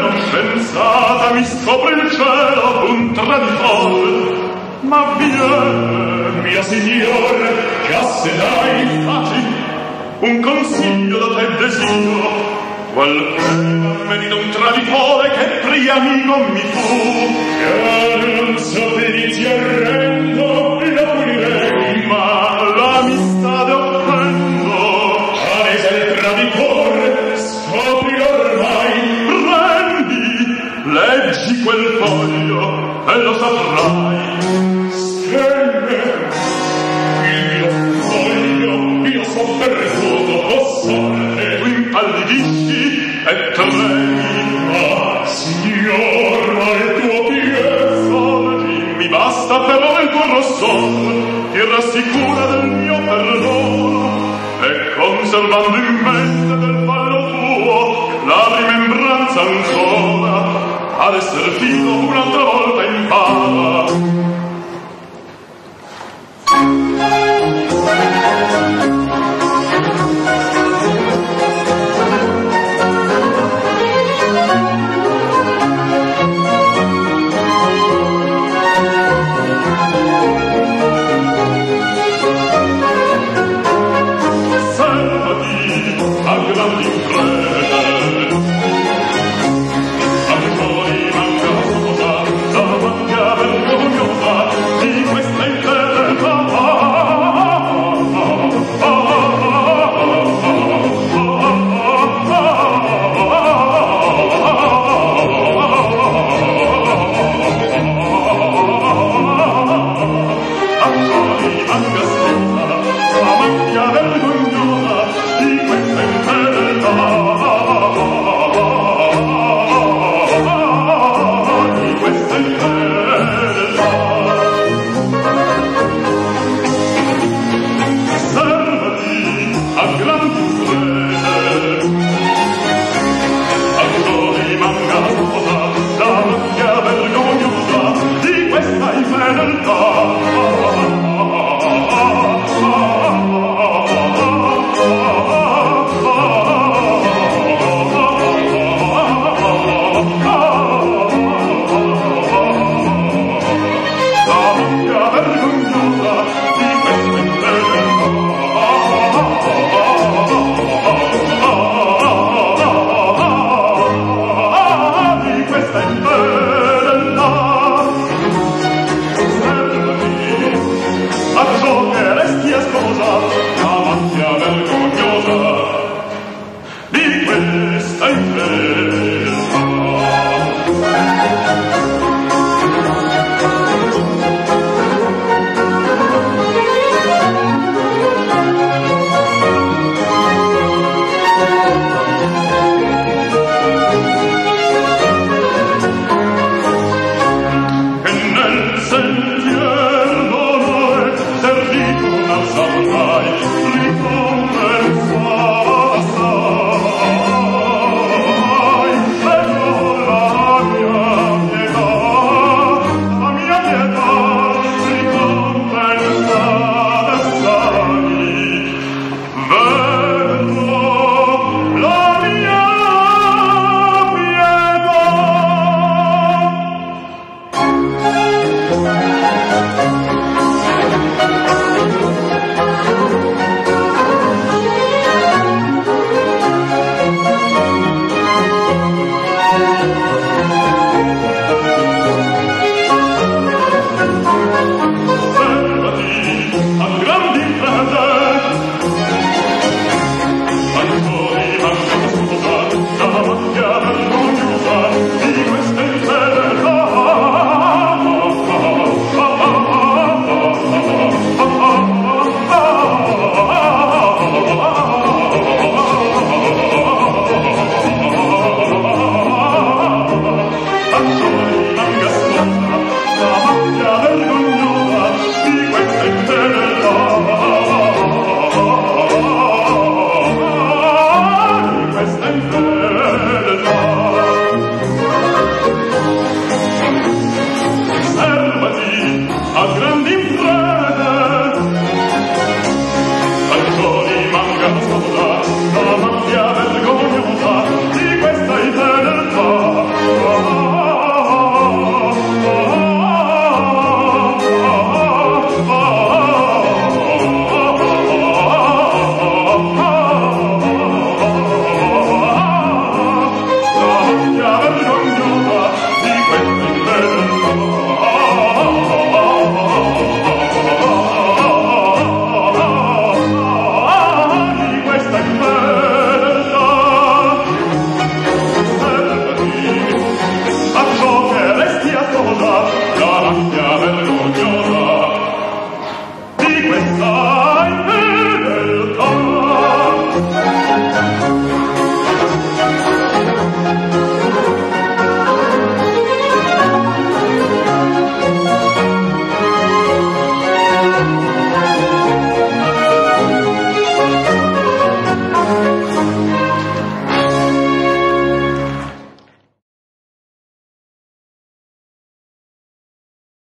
non pensata mi scopre il cielo un traditore. Ma vieni, mia signora, che se dai facci un consiglio da te desidero. Qualcuno me di un traditore che pri amico mi fu. Che non so perizi arrendo, lo punirei, ma l'amistà offendo. Quale sei il traditore, scopri ormai. Prendi, leggi quel foglio e lo saprai. Io son perduto, o sorte, tu impallidisci e tremi. Ma, signora, il tuo piede sorgi, mi basta però il tuo rossor, ti rassicura del mio perdono, e conservando in mente del fallo tuo la rimembranza ancora, ad esser fido un'altra volta impara. Grandi